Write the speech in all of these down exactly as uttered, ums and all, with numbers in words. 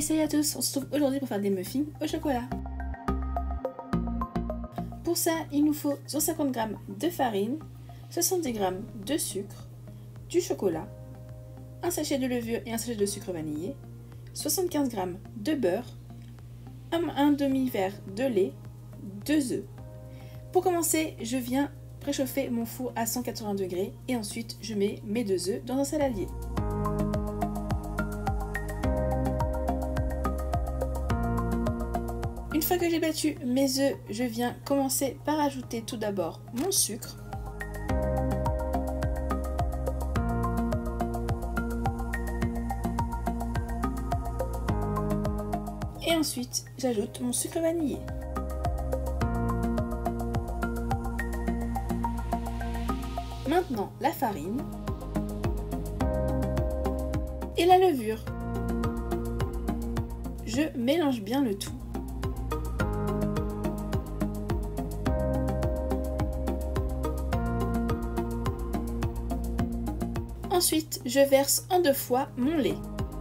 salut à tous, on se retrouve aujourd'hui pour faire des muffins au chocolat. Pour ça, il nous faut cent cinquante grammes de farine, soixante-dix grammes de sucre, du chocolat, un sachet de levure et un sachet de sucre vanillé, soixante-quinze grammes de beurre, un, un demi-verre de lait, deux œufs. Pour commencer, je viens préchauffer mon four à cent quatre-vingts degrés et ensuite je mets mes deux œufs dans un saladier. Une fois que j'ai battu mes œufs, je viens commencer par ajouter tout d'abord mon sucre. Et ensuite, j'ajoute mon sucre vanillé. Maintenant, la farine et la levure. Je mélange bien le tout. Ensuite, je verse en deux fois mon lait.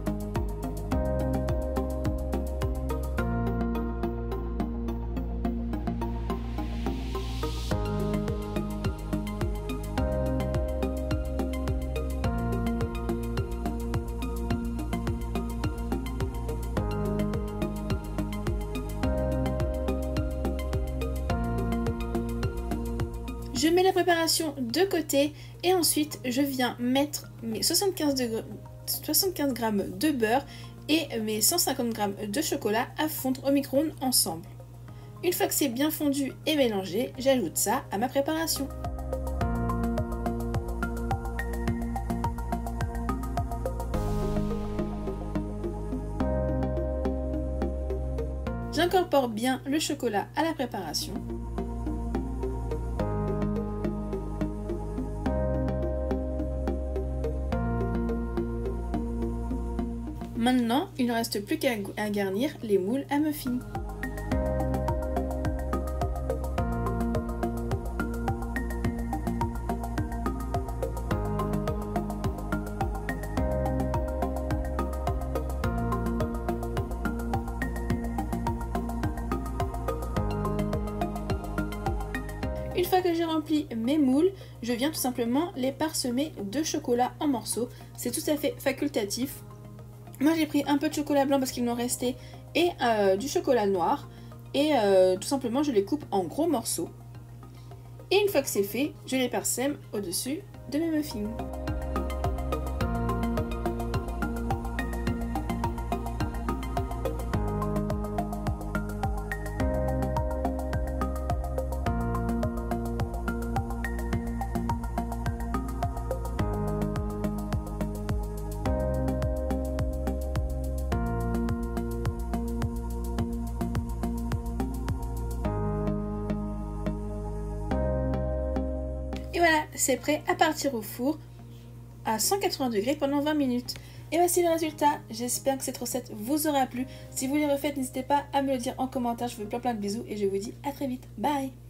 Je mets la préparation de côté et ensuite je viens mettre mes soixante-quinze grammes de beurre et mes cent cinquante grammes de chocolat à fondre au micro-ondes ensemble. Une fois que c'est bien fondu et mélangé, j'ajoute ça à ma préparation. J'incorpore bien le chocolat à la préparation. Maintenant, il ne reste plus qu'à garnir les moules à muffins. Une fois que j'ai rempli mes moules, je viens tout simplement les parsemer de chocolat en morceaux. C'est tout à fait facultatif. Moi j'ai pris un peu de chocolat blanc parce qu'il m'en restait et euh, du chocolat noir et euh, tout simplement je les coupe en gros morceaux. Et une fois que c'est fait, je les parsème au-dessus de mes muffins. Et voilà, c'est prêt à partir au four à cent quatre-vingts degrés pendant vingt minutes. Et voici le résultat. J'espère que cette recette vous aura plu. Si vous les refaites, n'hésitez pas à me le dire en commentaire. Je vous fais plein plein de bisous et je vous dis à très vite. Bye!